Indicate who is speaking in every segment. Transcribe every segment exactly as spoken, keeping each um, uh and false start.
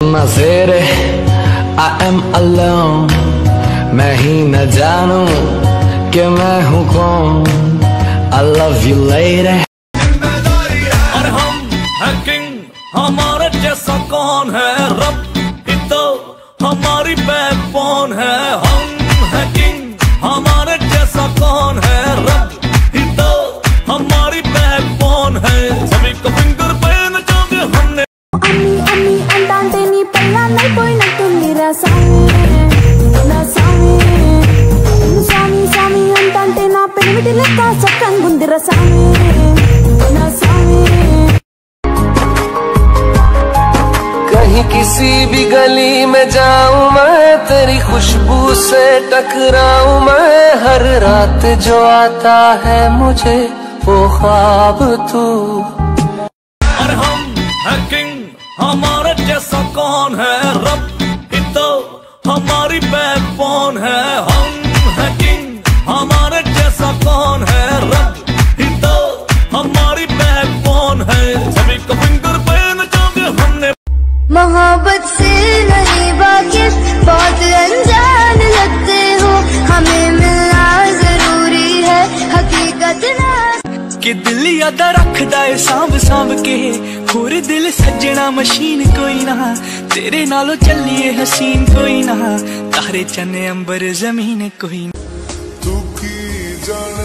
Speaker 1: Nasere, I am alone. मैं ही न जानूं कि मैं हूँ कौन. I love you lady.
Speaker 2: और हम हैं किंग, हमारे जैसा कौन है. रब ही तो हमारी बैकबोन है. हम हैं किंग, हमारे जैसा कौन है. रब ही तो हमारी बैकबोन है. सभी को फिंगर पे नचाओगे हमने.
Speaker 3: अम्मी अम्मी अंटांटे नी पल्ला नहीं कोई न तुल्ली रसामी रसामी सामी सामी अंटांटे ना पेनिमिटी लेका सक्कन गुंदी रसामी रसामी.
Speaker 1: कहीं किसी भी गली में जाऊं मैं, तेरी खुशबू से टकराऊं मैं. हर रात जो आता है मुझे वो ख्वाब तू.
Speaker 2: और हम हैं किंग, हमारे जैसा कौन है. रब ही तो हमारी बैकबोन है. हम हैं किंग, हमारे जैसा कौन है. रब ही तो हमारी बैकबोन है. सभी को फिंगर पे नचाओगे हमने.
Speaker 3: मोहब्बत से नहीं वाकिफ, बहुत अनजान लगते हो. हमें मिलना जरूरी है, हकीकत ना
Speaker 4: कि दिल याद रखदा है सांभ सांभ के. होर दिल सजना मशीन कोई ना, तेरे नालों चलिए हसीन कोई ना. तारे चने अंबर जमीन कोई ना.
Speaker 5: तू की जाने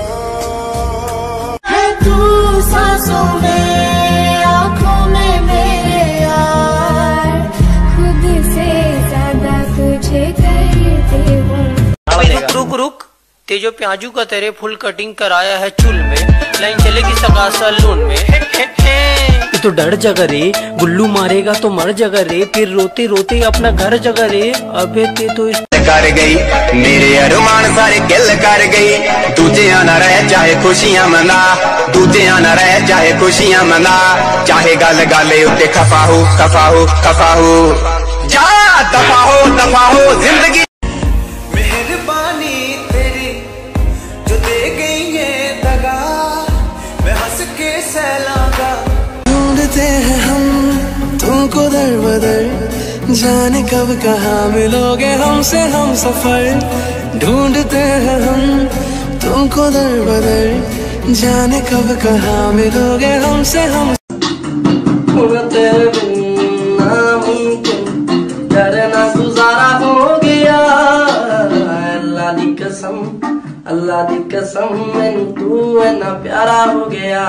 Speaker 5: प्यार
Speaker 3: है तू सांसों में, आँखों में मेरे यार. खुद से ज्यादा तुझे करते हूँ.
Speaker 6: रुक रुक, तेजो प्याजू का तेरे फुल कटिंग कराया है चूल में. लाइन चलेगी सगा सलून में.
Speaker 7: तो डर जगा रे, गुल्लू मारेगा तो मर जगा रे. फिर रोते रोते अपना घर जगा रे. अबे ते तो
Speaker 8: कर गई मेरे अरमान सारे गिल कर गई. तुझे आना रह चाहे खुशियां मना, तुझे आना रह चाहे खुशियां मना. चाहे गल गल उत्ते खफा हो खफा हो खफा हो. जा दफा हो दफा हो जिंदगी.
Speaker 4: मेहरबानी तेरी जो दे गई है दगा, मैं हंस के सहलागा.
Speaker 1: ढूंढते हैं हम तुमको दर बदर, जाने कब कहाँ मिलोगे हमसे हम सफर. ढूंढते हैं हम तुमको दर बदर, जाने कब कहाँ मिलोगे हमसे हम. तेरे बिन नामुमकिन करना गुजारा हो गया. अल्लाह दी कसम, अल्लाह दी कसम, मैनू तू इतना प्यारा हो गया.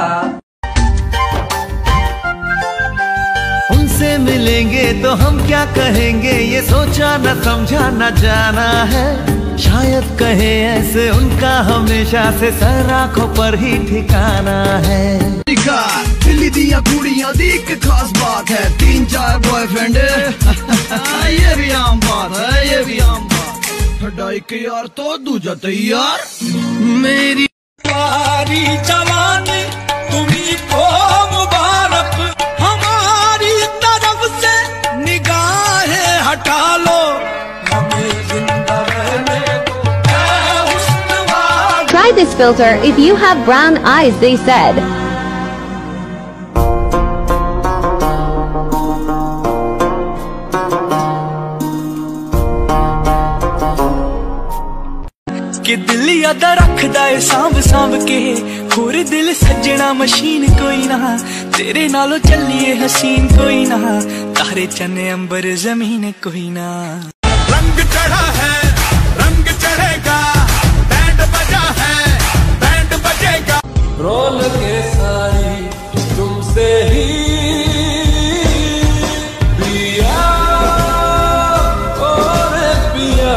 Speaker 2: उनसे मिलेंगे तो हम क्या कहेंगे, ये सोचा न समझा न जाना है. शायद कहे ऐसे उनका हमेशा से सर आंखों पर ही ठिकाना है.
Speaker 5: दिल्ली दिया कुड़ियां दी एक खास बात है, तीन चार बॉयफ्रेंड. ये भी आम बात है, ये भी आम बात. ठड्डा एक यार तो दूजा तैयार.
Speaker 2: मेरी प्यारी जवानी तुम्ही को मुबारक. हमारी तरफ से निगाहें हटा लो, हमें जिंदा रहने दो.
Speaker 9: Try this filter if you have brown eyes, they said.
Speaker 4: कि दिल याद रखदा है सांभ सांभ के. होर दिल सजना मशीन कोई ना, तेरे नालों चलिए हसीन कोई ना. तारे चने अंबर जमीन कोई ना.
Speaker 2: रंग चढ़ा है रंग चढ़ेगा, बैंड बजा है बैंड बजेगा.
Speaker 1: रोल के सारी तुमसे ही पिया और पिया.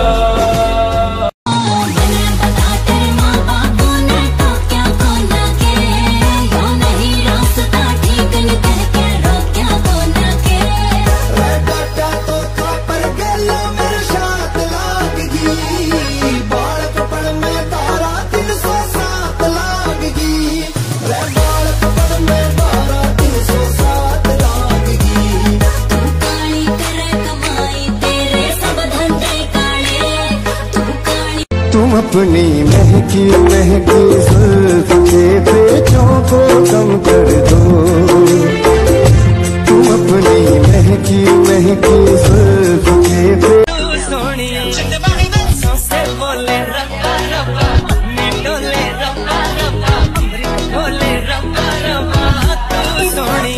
Speaker 5: तुम अपनी महकी महकी जुल्फ के पेचों को कम कर दो. तुम अपनी महकी महकी
Speaker 1: नहीं की जुल्फ के पे
Speaker 4: बोले रब्बा रब्बा डोले रब्बा रब्बा बोले रब्बा रब्बा तू सोनी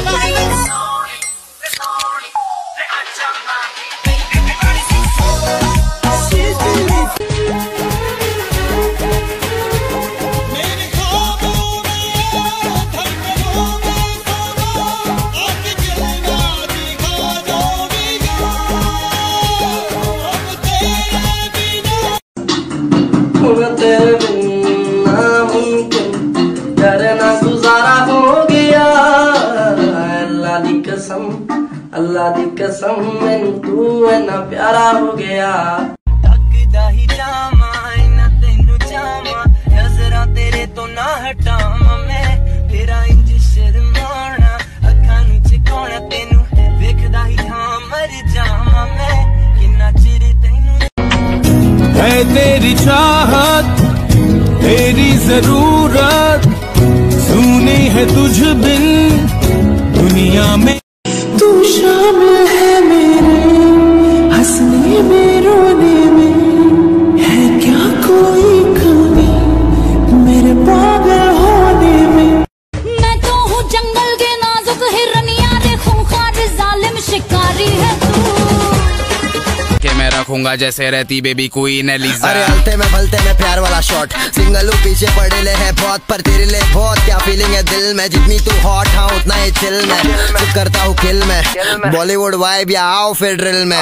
Speaker 7: तेरे बिना मुमकिन डरना गुजारा हो गया। अल्लाह दी कसम अल्लाह दी कसम मैनू तू इन्ना प्यारा हो गया।
Speaker 4: तकदा ही जामा इन्ना तेनू जामा नजरा तेरे तो ना हटावा मैं तेरा इंज शर्माना अखां नू चुकाना तेनू वेखदा ही जां मर जावा मैं किन्ना चिर तेनू
Speaker 2: है तेरी चाहत तेरी जरूरत सुनी है तुझ बिन दुनिया में।
Speaker 1: तू शामिल है मेरे हंसने में रोने में है क्या कोई कमी मेरे पागल होने में।
Speaker 3: मैं तो हूँ जंगल के नाजुक हिरनिया रे खूंखार जालिम शिकारी है तू
Speaker 10: के मैं रखूंगा जैसे रहती बेबी क्वीन एलिजा।
Speaker 11: अरे हलते में भलते में प्यार वाला शॉट सिंगल पीछे पड़े ले है बहुत पर तेरे लिए बहुत क्या फीलिंग है दिल में जितनी तू हॉट हाँ उतना ही चिल में चुप करता हूँ किल में बॉलीवुड वाइब या आओ फिर ड्रिल में।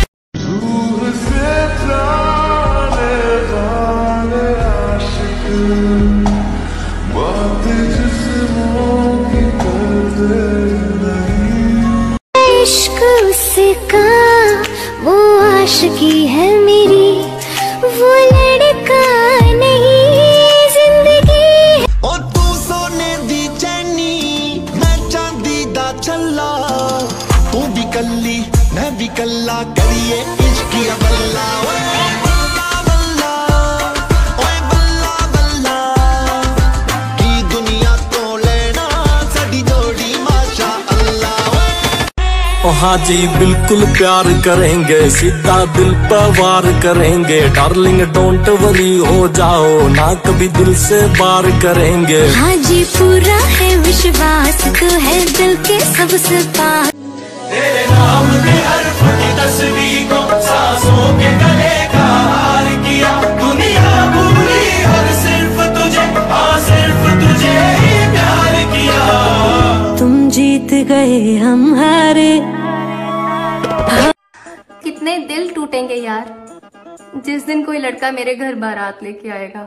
Speaker 3: इश्क उसका वो आशिकी है मेरी वो लड़का नहीं जिंदगी।
Speaker 1: ओ तू सोने दी चैनी मैं चांदी दा छल्ला तू भी कल्ली मैं भी कल्ला करिए इश्क या बल्ला ओए बल्ला बल्ला ओए बल्ला बल्ला की दुनिया तो लेना साडी जोड़ी माशा अल्लाह।
Speaker 2: हाँ जी बिल्कुल प्यार करेंगे सीधा दिल पर वार करेंगे डार्लिंग डोंट वरी हो जाओ ना कभी दिल से बार करेंगे।
Speaker 3: हाँ जी पूरा है विश्वास तू है दिल के सबसे पास।
Speaker 2: तेरे नाम के हर्फ की तस्वीर को सांसों के गले का हार किया दुनिया भूली और सिर्फ तुझे हाँ सिर्फ तुझे ही प्यार किया।
Speaker 3: तुम जीत गए हम हारे।
Speaker 12: कितने दिल टूटेंगे यार जिस दिन कोई लड़का मेरे घर बारात लेके आएगा।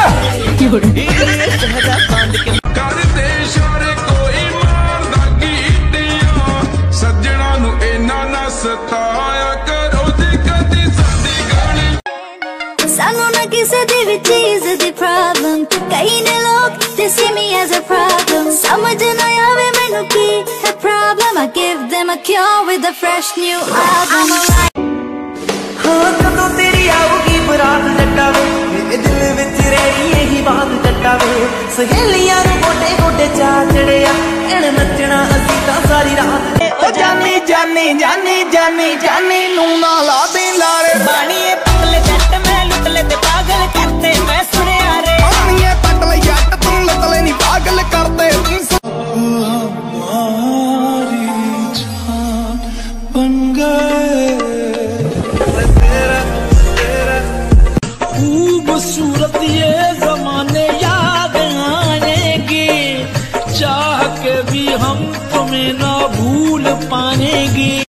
Speaker 3: सानू ना किसे दी भी चीज दी प्रॉब्लम कई ने लोग they see me as a problem समझ ना आवे मैनू की है problem I give them a cure with a fresh new album।
Speaker 4: हाँ कदों तेरी आऊगी बरात जट्टा वे मेरे दिल विच रही यही बात जट्टा वे सहेलियां नू गोडे गोडे चा चढ़िया एन नचना असी तां सारी रात। ओ जानी जानी जानी जानी जानी नू ना ला दे लारे बाणीए पगले जट मैं लुट ले ते पागल करते मैं सुनिया रे बाणीए पगले जट तू लुट ले नी पागल करते
Speaker 1: हमारी जान बन गए
Speaker 2: खूबसूरत ये जमाने याद आएंगे चाह के भी हम तुम्हें ना भूल पाएंगे।